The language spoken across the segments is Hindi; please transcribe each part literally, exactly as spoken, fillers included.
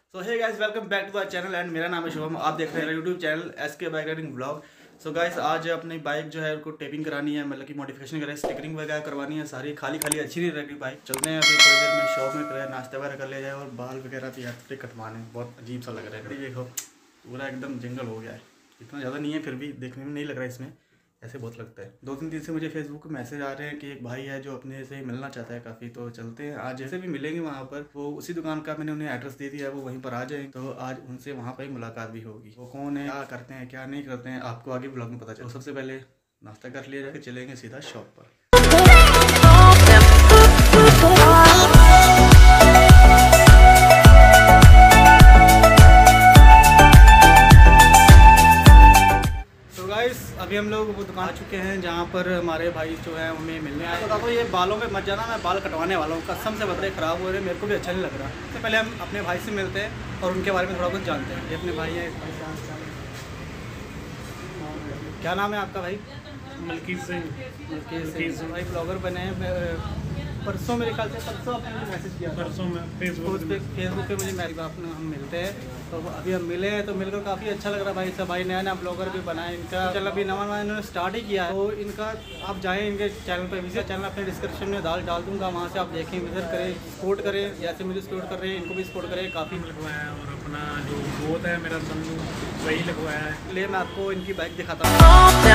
So hey guys, welcome back to the channel and मेरा नाम है शुभम। आप देख रहे हैं YouTube channel S K bike riding vlog. So guys, आज अपनी बाइक जो है उनको टेपिंग करानी है, मतलब कि मॉडिफिकेशन करें, स्टिकरिंग वगैरह करवानी है। सारी खाली खाली अच्छी नहीं रहेगी बाइक। चलते हैं अभी थोड़ी देर में शॉप में, करें नाश्ता वगैरह कर लिया जाए और बाल वगैरह भी यार कटवाने। बहुत अजीब सा लग रहा है, देखो पूरा एकदम जंगल हो गया है। इतना ज़्यादा नहीं है, फिर भी देखने में नहीं लग रहा है, इसमें ऐसे बहुत लगता है। दो तीन दिन से मुझे फेसबुक पे मैसेज आ रहे हैं कि एक भाई है जो अपने से मिलना चाहता है काफ़ी। तो चलते हैं आज, जैसे भी मिलेंगे वहाँ पर। वो उसी दुकान का मैंने उन्हें एड्रेस दे दिया है, वो वहीं पर आ जाएंगे। तो आज उनसे वहाँ पर ही मुलाकात भी होगी। वो कौन है, क्या करते हैं, क्या नहीं करते हैं, आपको आगे ब्लॉग में पता चले। तो सबसे पहले नाश्ता कर लिया जाके चलेंगे सीधा शॉप पर। अभी हम लोग वो दुकान आ चुके हैं जहाँ पर हमारे भाई जो है हमें मिलने आए। तो तो ये बालों पे मत जाना, मैं बाल कटवाने वाला हूँ। कसम से बतरे ख़राब हो रहे हैं, मेरे को भी अच्छा नहीं लग रहा। सबसे पहले हम अपने भाई से मिलते हैं और उनके बारे में थोड़ा कुछ जानते हैं। ये अपने भाई हैं। क्या नाम है आपका भाई? मलकीत सिंह। मलकीत सिंह भाई ब्लॉगर बने हैं। परसों मेरे ख्याल से परसों आपने मुझे मैसेज किया, परसों में फेसबुक पे फेसबुक पे मुझे मैसेज आपने हम मिलते हैं। तो अभी हम मिले हैं, तो मिलकर काफ़ी अच्छा लग रहा है भाई। सब भाई नया नया ब्लॉगर भी बनाए इनका। चल अभी नवा नवा इन्होंने स्टार्ट ही किया है। तो इनका आप जाएँ इनके चैनल पे, विजिट चैनल अपने डिस्क्रिप्शन में डाल डाल दूँगा, वहाँ से आप देखें, विजिट करें, सपोर्ट करें। जैसे मुझे सपोर्ट कर रहे हैं इनको भी सपोर्ट करें। काफ़ी लगवाया है और अपना जो गोद है मेरा सन्नू वही लगवाया है। ले मैं आपको इनकी बाइक दिखाता हूँ।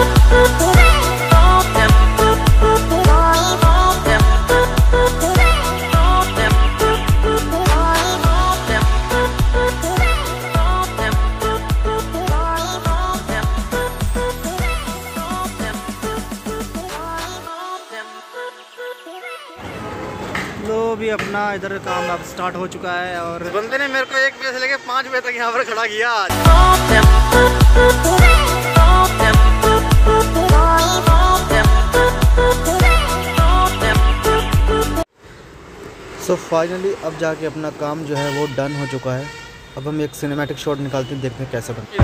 तो भी अपना इधर काम अब स्टार्ट हो चुका है और बंदे ने मेरे को एक बजे से लेके पाँच बजे तक यहाँ पर खड़ा किया आज। सो फाइनली अब जाके अपना काम जो है वो डन हो चुका है। अब हम एक सिनेमैटिक शॉट निकालते हैं, देखते हैं कैसा बनता है।